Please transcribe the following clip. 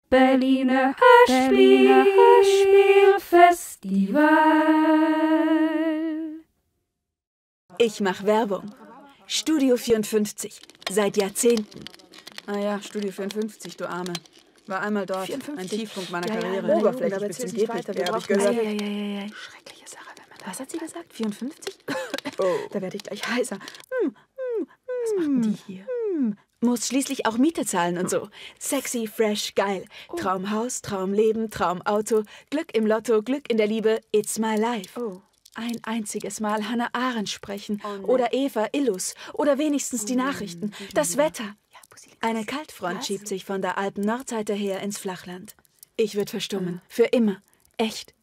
Berliner Hörspielfestival. Ich mache Werbung. Studio 54. Seit Jahrzehnten. Ah ja, Studio 54, du Arme. War einmal dort. 54. Ein Tiefpunkt meiner Karriere. Ja, Oberflächlich aber bis zum erzähl's geht nicht nicht weiter, mehr, wir hab ich brauchen gehört. Ja. Schreckliche Sache, wenn man Was hat sie gesagt? 54? Oh. Da werde ich gleich heißer. Was machen die hier? Muss schließlich auch Miete zahlen und so. Sexy, fresh, geil. Traumhaus, Traumleben, Traumauto. Glück im Lotto, Glück in der Liebe. It's my life. Oh. Ein einziges Mal Hannah Arendt sprechen. Oh, nee. Oder Eva Illus. Oder wenigstens die Nachrichten. Das Wetter. Ja, Pussy, Eine Kaltfront schiebt sich von der alten Nordseite her ins Flachland. Ich würde verstummen. Für immer. Echt.